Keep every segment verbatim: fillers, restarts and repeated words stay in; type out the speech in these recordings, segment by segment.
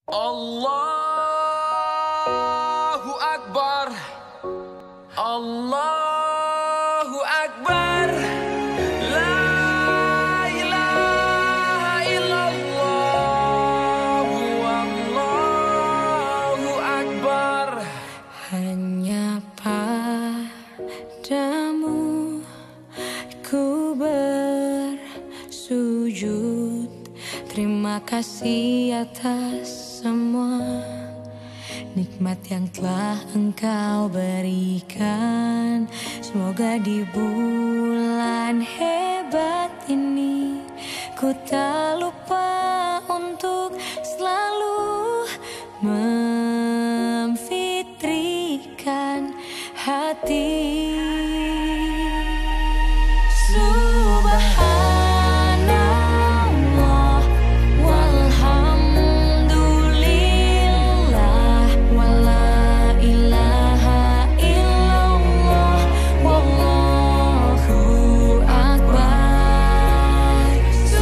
Allahu Akbar, Allahu Akbar, la ilaha illallah, Allahu Akbar. Hanya padamu ku bersujud, terima kasih atas semua nikmat yang telah Engkau berikan. Semoga di bulan hebat ini ku tak lupa untuk selalu memfitrikan hati. Subhanallah walhamdulillah wala ilaha illallah wallahu akbar.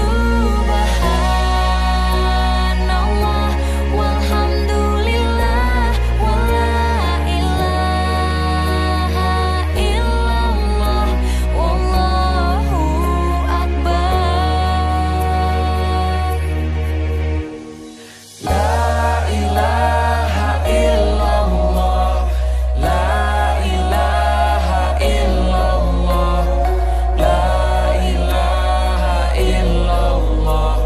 Subhanallah walhamdulillah wala ilaha illallah wallahu akbar. La ilaha illallah, la ilaha illallah, la ilaha illallah,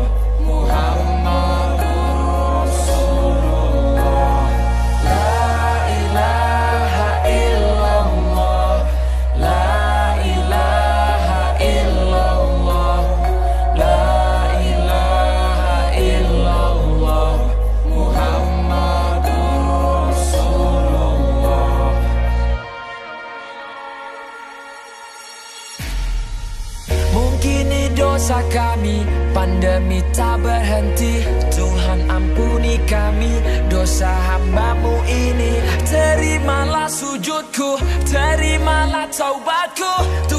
Muhammadur Rasulullah. La ilaha illallah, la ilaha illallah, la ilaha illallah, Muhammadur Rasulullah. Mungkin ini dosa kami, pandemi tak berhenti. Tuhan ampuni kami, dosa hamba-Mu ini. Terimalah sujudku, terimalah taubatku.